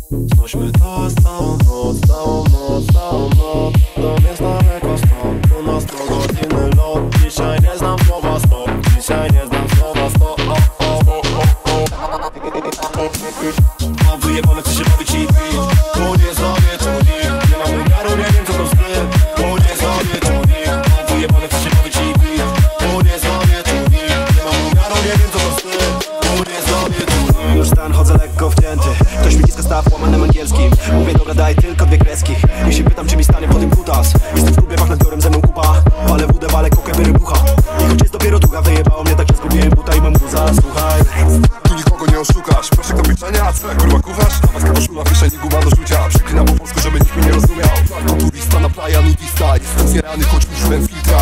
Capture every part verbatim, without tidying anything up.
Znośmy to całą noc, całą noc, całą noc. Dom jest daleko stąd, u nas to godziny lot. Dzisiaj nie znam słowa stop, dzisiaj nie znam słowa stop. O, o, o, o, o. Mam wyjebane, chcę się bawić i pić. Tu nie zrobię, tu nikt. Nie mam umiaru, nie wiem co to wstyd. Tu nie zrobię, tu nikt. Mam wyjebane, chcę się bawić i pić. Tu nie zrobię, tu nikt. Nie mam umiaru, nie wiem co to wstyd. Tu nie zrobię, tu nikt. Już stan, chodzę lekko wcięty. Ktoś mi kiska staw łamanym angielskim. Mówię dobra, daj tylko dwie kreski. I się pytam, czy mi stanie po tym kutas. Jestem w klubie, pach nad biorem, ze mną kupa. Walę wódę, walę kokę, biorę bucha. I choć jest dopiero długa, wyjebało mnie tak, że zgubiłem buta i mam guza. Słuchaj, tu nikogo nie oszukasz. Proszę do pieczenia, a co jak kurwa kuchasz? Maska koszula, w kieszeni guma do rzucia. Przeklinam po polsku, żeby nikt mnie nie rozumiał. Turista na playa nudista. Jestem zjarany, choć użyłem filtra.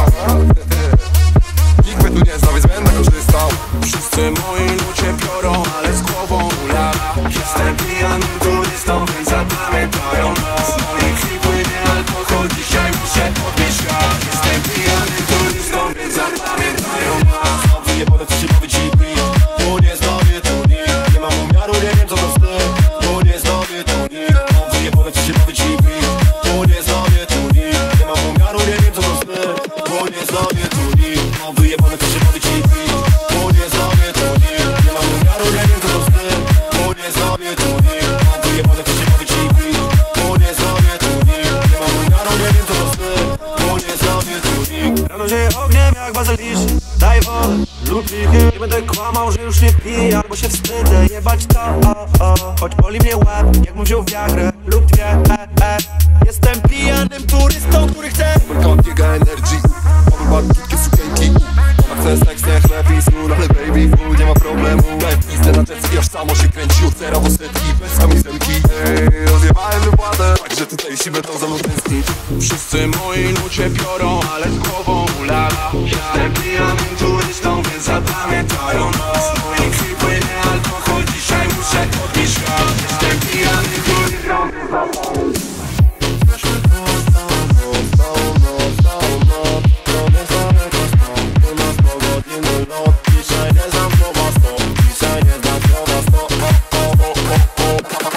Nikt mnie tu nie zna, więc będę korzystał. Wszyscy moi ludzie biorą, ale z głową ulala. Jestem pijanym turystą, więc zapamiętają nas. Z mojej krwi płynie alkohol, dzisiaj muszę podnieść świat. Jestem pijanym turystą, więc zapamiętają nas. Mam wyjebane, chcę się bawić i pić. Tu nie zrobię, tu nikt. Nie mam umiaru, nie wiem co to wstyd. Tu nie zrobię, tu nikt. Mam wyjebane, chcę się bawić i pić. Tu nie zrobię, tu nikt. Nie mam umiaru, nie wiem co to wstyd. Tu nie zrobię, tu nikt. Mam wyjebane, chcę się bawić i pić. Tu nie zrobię, tu nikt. Nie mam umiaru, nie wiem co to wstyd. Tu nie zrobię, tu nikt. Mam wyjebane, chcę się bawić i pić. Tu nie zrobię, tu nikt. Nie mam umiaru, nie wiem co to wstyd. Tu nie zrobię, tu nikt. rano zieje ogniem jak bazylisz. Daj wodę lub likier. Nie będę kłamał, że już nie piję, albo się wstydzę jebać to, o, o. Choć boli mnie łeb, jakbym wziął wiagrę lub dwie, e, e. Jestem pijanym turystą, który chce. Tylko biega energy. Podoba krótkie sukienki. Ona chce seks, nie chleb i sól. Ale baby, full, nie ma problemu. Daj pizdę na tecki, aż samo się kręci. Od zera do setki, bez kamizelki. Ej, rozjebałem wypłatę. Także tutaj si będą za mną tęsknić. Wszyscy moi ludzie biorą, ale z głową ulala. Jestem pijanym turystą, więc zapamiętają nas. Z mojej krwi płynie alkohol, dzisiaj muszę podnieść świat. Jestem pijanym turystą, więc zapamiętają. Znośmy to całą noc, całą noc, całą noc. Dom jest daleko stąd, u nas to godziny lot. Dzisiaj nie znam słowa stop, dzisiaj nie znam słowa stop. O, o, o, o,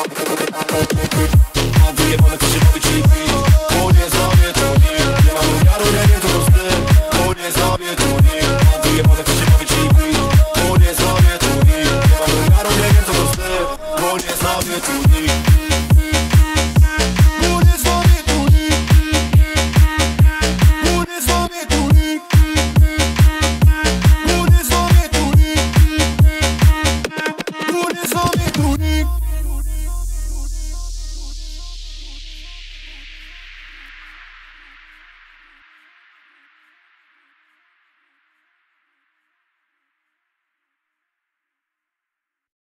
o. Mam wyjebane, chcę się bawić i pić. Tu nie zrobię, tu nikt. Nie mam umiaru, nie wiem co to wstyd. Tu nie zrobię, tu nikt. Mam wyjebane, chcę się bawić i pić. Tu nie zrobię, tu nikt. Nie mam umiaru, nie wiem co to wstyd. Tu nie zrobię, tu nikt.